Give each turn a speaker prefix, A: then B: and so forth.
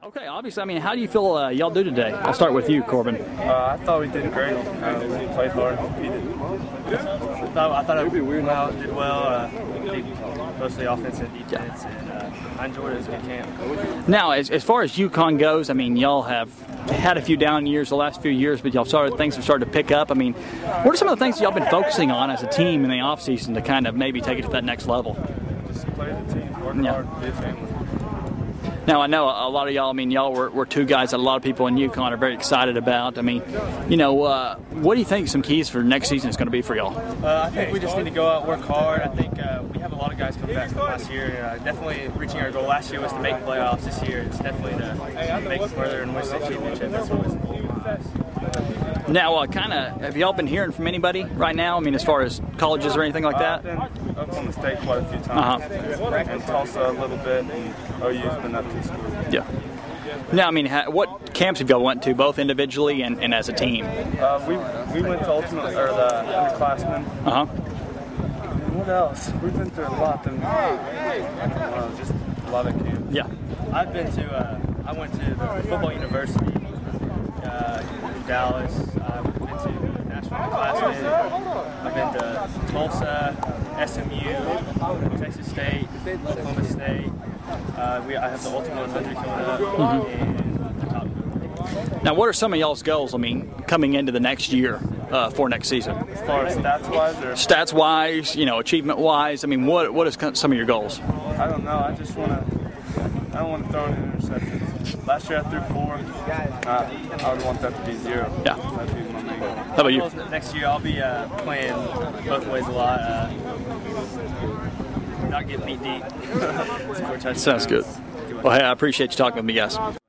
A: Okay, obviously, I mean, how do you feel y'all do today? I'll start with you, Corbin.
B: I thought we did great. We played hard, competed. I thought it went out, did well. Mostly offense and defense, and I enjoyed it. It was a good camp.
A: Now, as far as Yukon goes, I mean, y'all have had a few down years the last few years, but things have started to pick up. I mean, what are some of the things y'all been focusing on as a team in the offseason to kind of maybe take it to that next level?
B: Just play the team, work hard, be a family.
A: Now, I know a lot of y'all, I mean, y'all were two guys that a lot of people in Yukon are very excited about. I mean, you know, what do you think some keys for next season is going to be for y'all?
B: I think we just need to go out, work hard. I think we have a lot of guys come back from last year. Definitely reaching our goal last year was to make playoffs. This year it's definitely to make it further and win the championship. That's what was the goal in my eyes.
A: Now, have y'all been hearing from anybody right now? I mean, as far as colleges or anything like that?
B: I've been up on the state quite a few times, and Tulsa a little bit, and OU's been up to school.
A: Yeah. Now, I mean, what camps have y'all went to, both individually and as a team?
B: We went to Ultimate, or the underclassmen. What else? We've been through a lot. Just a lot of camps.
A: Yeah.
B: I went to the football university in Dallas. I've been to National Underclassmen. I've been to Tulsa, SMU, Texas State, Oklahoma State. I have the Ultimate 100 coming up. And the top.
A: Now, what are some of y'all's goals, I mean, coming into the next year for next season?
B: As far as stats-wise?
A: Stats-wise, you know, achievement-wise, I mean, what is some of your goals?
B: I don't know. I don't want to throw in interceptions. Last year I threw 4. I would want that to be 0.
A: Yeah.
B: That'd be my main goal.
A: How about you?
B: Next year I'll be playing both ways a lot. Not get beat deep.
A: Sounds good. Well, hey, I appreciate you talking with me, guys.